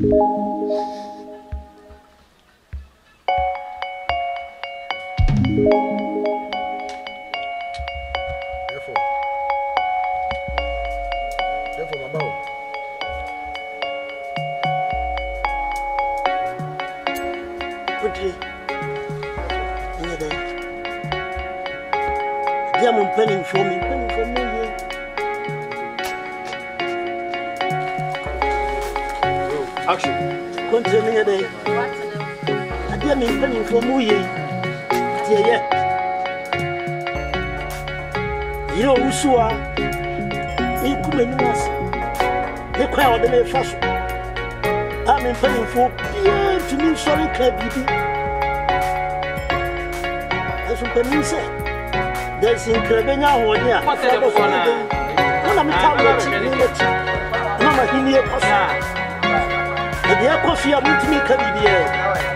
There's incredible one here. What's the one? I'm telling you, Mama, he near Passa. The dear coffee, I'm to me, Caribbean.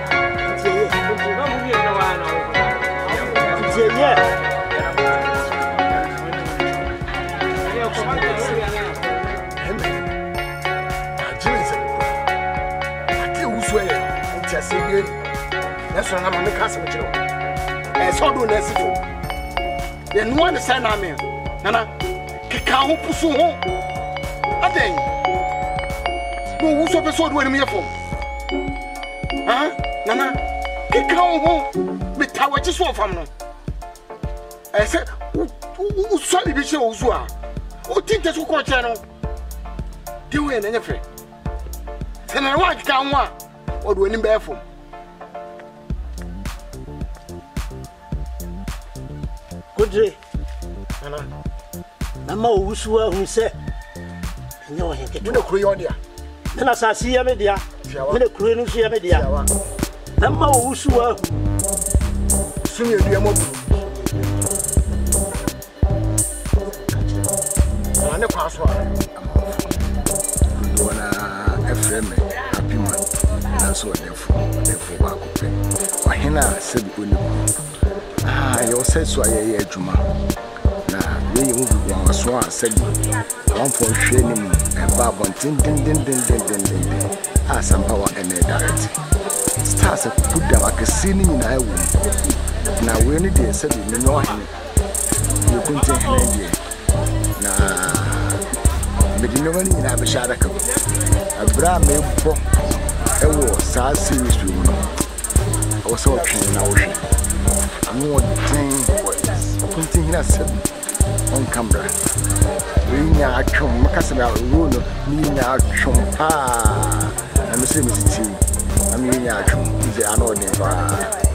That's what I'm going to cast with you. As all do necessary. Then one is an army. Nana, Kaka, Pusu. I think. Who was so sword when we are from? Huh? Nana, Kaka, with Tower just one from. I said, who saw the show? Who think that's what channel? Do it anything. Then I want to come one or do any bear from. Good day, Anna. Mamma, who said, no, I get no Creonia. Then as I see a media, with a Creonia media. Mamma, who swore, soon you'll be a mobile. And the password. A friend, happy man, that's what they're for. Or Hena said, when you said so, I Juma. Now, we was one said, one for training and Babon, din. Ah, some power and a direct. Stars have put them like a scene in I womb. Now, we only did said, you know him. You couldn't take him. Nah, but you know when you have a shadow. A bra may pop. It was so serious. I was so trained in the ocean. I'm not saying on camera. We are come, Macasaba, Runo, me are come. Ah, I'm the same as you. I mean, I come, they are not